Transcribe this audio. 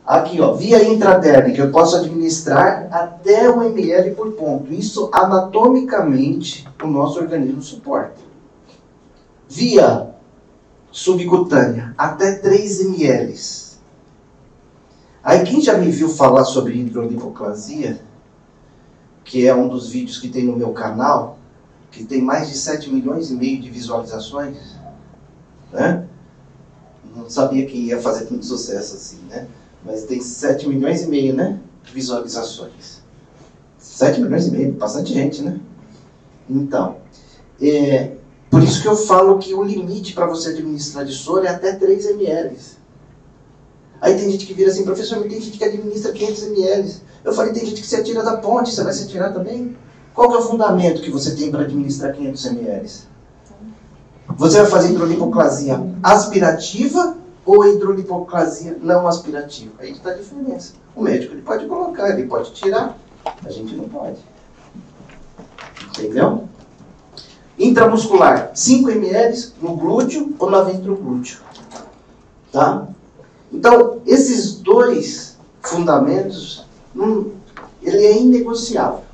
Aqui, ó, via intradérmica, eu posso administrar até 1 ml por ponto. Isso, anatomicamente, o nosso organismo suporta. Via subcutânea, até 3 ml. Aí, quem já me viu falar sobre hidrolipoclasia, que é um dos vídeos que tem no meu canal, que tem mais de 7 milhões e meio de visualizações, né? Não sabia que ia fazer tanto sucesso assim, né? Mas tem 7 milhões e meio, né, de visualizações. 7 milhões e meio, bastante gente, né? Então, por isso que eu falo que o limite para você administrar de soro é até 3 ml. Aí tem gente que vira assim, professor, mas tem gente que administra 500 ml. Eu falei, tem gente que se atira da ponte, você vai se atirar também? Qual que é o fundamento que você tem para administrar 500 ml? Você vai fazer hidrolipoclasia aspirativa ou hidrolipoclasia não aspirativa? Aí está a diferença. O médico ele pode colocar, ele pode tirar, a gente não pode. Entendeu? Intramuscular, 5 ml no glúteo ou na ventroglúteo. Tá? Então, esses dois fundamentos, ele é inegociável.